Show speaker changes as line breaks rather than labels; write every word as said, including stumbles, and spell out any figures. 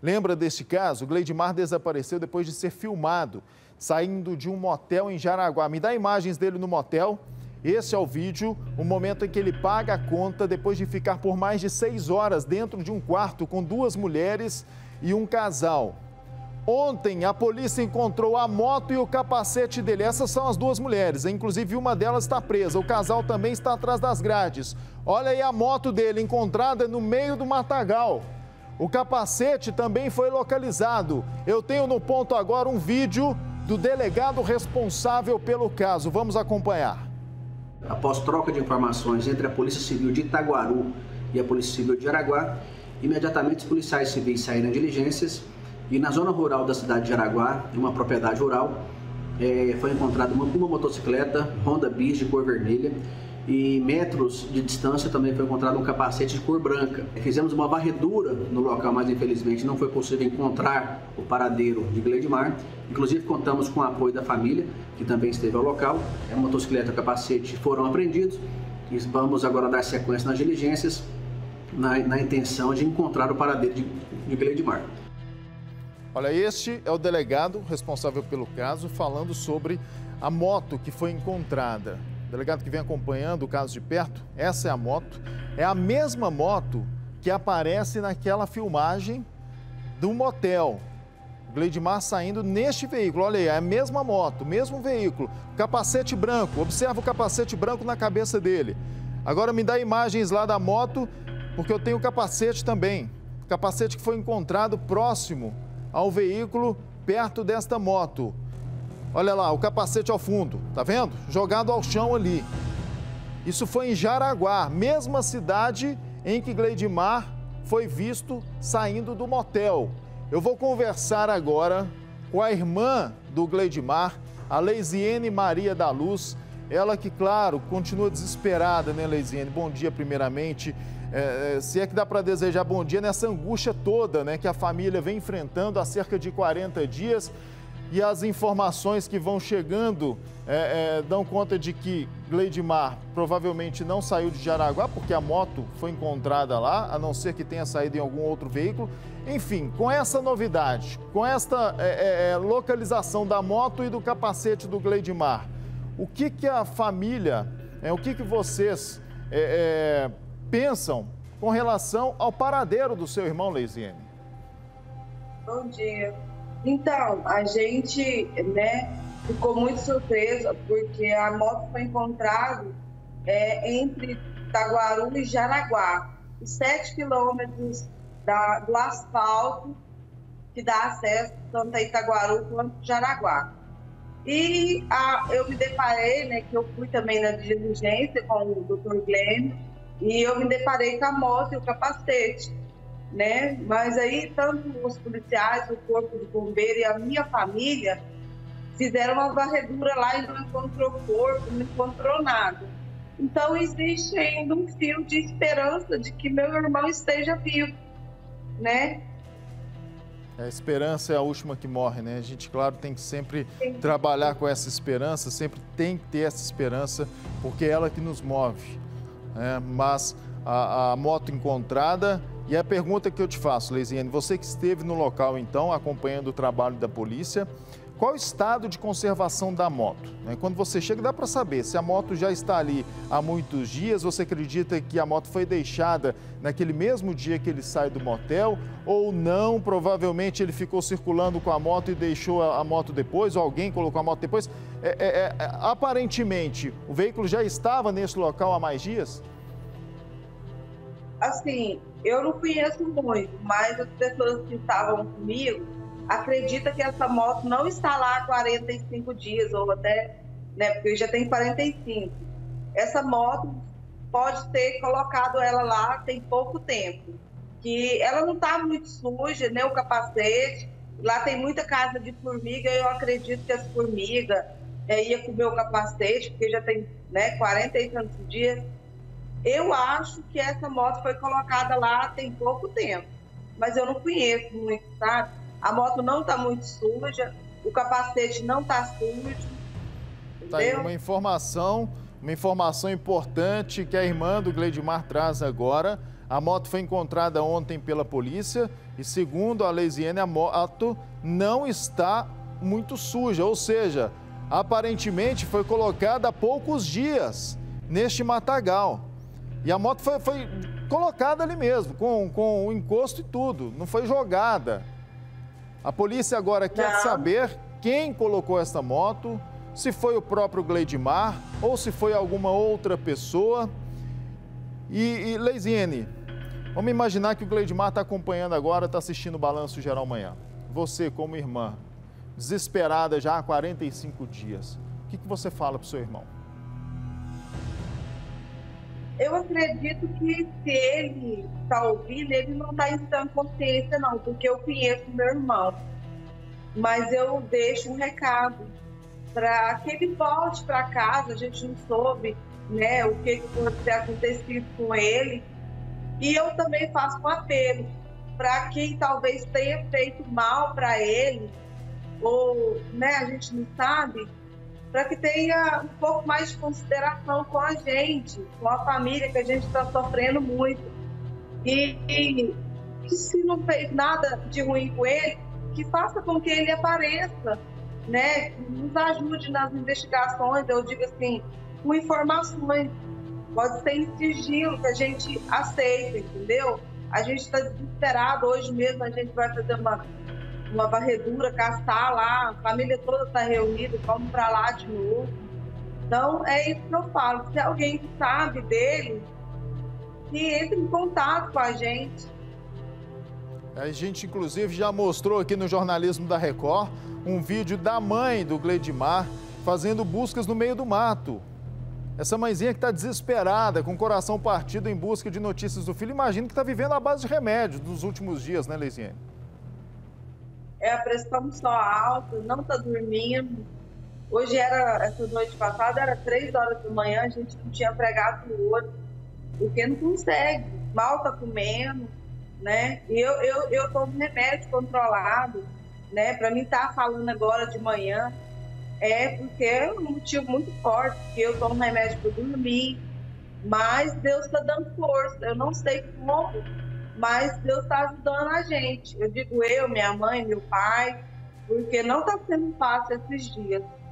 Lembra deste caso? O Gleidmar desapareceu depois de ser filmado, saindo de um motel em Jaraguá. Me dá imagens dele no motel. Esse é o vídeo, o momento em que ele paga a conta depois de ficar por mais de seis horas dentro de um quarto com duas mulheres e um casal. Ontem, a polícia encontrou a moto e o capacete dele. Essas são as duas mulheres, inclusive uma delas está presa. O casal também está atrás das grades. Olha aí a moto dele, encontrada no meio do matagal. O capacete também foi localizado. Eu tenho no ponto agora um vídeo do delegado responsável pelo caso. Vamos acompanhar.
Após troca de informações entre a Polícia Civil de Itaguaru e a Polícia Civil de Jaraguá, imediatamente os policiais civis saíram em diligências e na zona rural da cidade de Jaraguá, em uma propriedade rural, é, foi encontrada uma, uma motocicleta Honda Bis de cor vermelha e metros de distância também foi encontrado um capacete de cor branca. Fizemos uma varredura no local, mas infelizmente não foi possível encontrar o paradeiro de Gleidmar. Inclusive contamos com o apoio da família, que também esteve ao local. A motocicleta e o capacete foram apreendidos e vamos agora dar sequência nas diligências na, na intenção de encontrar o paradeiro de, de Gleidmar.
Olha, este é o delegado responsável pelo caso falando sobre a moto que foi encontrada. O delegado que vem acompanhando o caso de perto, essa é a moto. É a mesma moto que aparece naquela filmagem do motel. O Gleidmar saindo neste veículo. Olha aí, é a mesma moto, mesmo veículo. Capacete branco, observa o capacete branco na cabeça dele. Agora me dá imagens lá da moto, porque eu tenho o capacete também. O capacete que foi encontrado próximo ao veículo, perto desta moto. Olha lá, o capacete ao fundo, tá vendo? Jogado ao chão ali. Isso foi em Jaraguá, mesma cidade em que Gleidmar foi visto saindo do motel. Eu vou conversar agora com a irmã do Gleidmar, a Leisiene Maria da Luz. Ela que, claro, continua desesperada, né, Leisiene? Bom dia, primeiramente. É, se é que dá para desejar bom dia nessa angústia toda, né, que a família vem enfrentando há cerca de quarenta dias. E as informações que vão chegando é, é, dão conta de que Gleidmar provavelmente não saiu de Jaraguá, porque a moto foi encontrada lá, a não ser que tenha saído em algum outro veículo. Enfim, com essa novidade, com esta é, é, localização da moto e do capacete do Gleidmar, o que, que a família, é, o que, que vocês é, é, pensam com relação ao paradeiro do seu irmão, Leisiene?
Bom dia. Então, a gente, né, ficou muito surpresa porque a moto foi encontrada é, entre Itaguaru e Jaraguá, sete quilômetros da, do asfalto que dá acesso tanto a Itaguaru quanto a Jaraguá. E a, eu me deparei, né, que eu fui também na diligência com o doutor Glênio, e eu me deparei com a moto e o capacete. Né? Mas aí tanto os policiais, o corpo de bombeiro e a minha família fizeram uma varredura lá e não encontrou corpo, não encontrou nada. Então existe ainda um fio de esperança de que meu irmão esteja vivo, né?
A esperança é a última que morre, né? A gente, claro, tem que sempre Sim. trabalhar com essa esperança, sempre tem que ter essa esperança, porque é ela que nos move, né? Mas a, a moto encontrada. E a pergunta que eu te faço, Leisiene, você que esteve no local, então, acompanhando o trabalho da polícia, qual o estado de conservação da moto? Quando você chega, dá para saber se a moto já está ali há muitos dias, você acredita que a moto foi deixada naquele mesmo dia que ele sai do motel, ou não, provavelmente ele ficou circulando com a moto e deixou a moto depois, ou alguém colocou a moto depois. É, é, é, aparentemente, o veículo já estava nesse local há mais dias?
Assim, eu não conheço muito, mas as pessoas que estavam comigo acreditam que essa moto não está lá há quarenta e cinco dias, ou até, né, porque já tem quarenta e cinco. Essa moto pode ter colocado ela lá tem pouco tempo, que ela não está muito suja, né, o capacete, lá tem muita casa de formiga, eu acredito que as formigas é, ia comer o capacete, porque já tem, né, quarenta e tantos dias. Eu acho que essa moto foi colocada lá tem pouco tempo, mas eu não conheço muito, sabe? A moto não está muito suja, o capacete não está sujo.
Tá aí uma informação, uma informação importante que a irmã do Gleidmar traz agora. A moto foi encontrada ontem pela polícia e, segundo a Leisiane, a moto não está muito suja, ou seja, aparentemente foi colocada há poucos dias neste matagal. E a moto foi, foi colocada ali mesmo, com, com o encosto e tudo, não foi jogada. A polícia agora quer
não.
saber quem colocou essa moto, se foi o próprio Gleidmar ou se foi alguma outra pessoa. E, e Leisiane, vamos imaginar que o Gleidmar está acompanhando agora, está assistindo o Balanço Geral amanhã. Você, como irmã, desesperada já há quarenta e cinco dias, o que, que você fala para o seu irmão?
Eu acredito que se ele está ouvindo, ele não está em sã consciência não, porque eu conheço meu irmão. Mas eu deixo um recado para que ele volte para casa, a gente não soube, né, o que pode ter acontecido com ele. E eu também faço um apelo para quem talvez tenha feito mal para ele, ou, né, a gente não sabe, para que tenha um pouco mais de consideração com a gente, com a família, que a gente está sofrendo muito. E, e, e se não fez nada de ruim com ele, que faça com que ele apareça, né? Nos ajude nas investigações, eu digo assim, com informações. Pode ser em sigilo, que a gente aceita, entendeu? A gente está desesperado, hoje mesmo a gente vai fazer uma, uma varredura, caçar lá, a família toda está reunida, vamos para lá de novo. Então, é isso que eu falo, se alguém sabe dele, que entre em contato com a gente.
A gente, inclusive, já mostrou aqui no jornalismo da Record um vídeo da mãe do Gleidmar fazendo buscas no meio do mato. Essa mãezinha que está desesperada, com o coração partido em busca de notícias do filho, imagino que está vivendo à base de remédios nos últimos dias, né, Leisiane?
É, a pressão só alta, não está dormindo. Hoje era, essa noite passada, era três horas da manhã, a gente não tinha pregado o olho, porque não consegue, mal está comendo, né? E eu, eu, eu tomo remédio controlado, né? Para mim estar tá falando agora de manhã, é porque é um motivo muito forte, porque eu tomo remédio para dormir, mas Deus está dando força. Eu não sei como, mas Deus está ajudando a gente. Eu digo eu, minha mãe, meu pai, porque não está sendo fácil esses dias.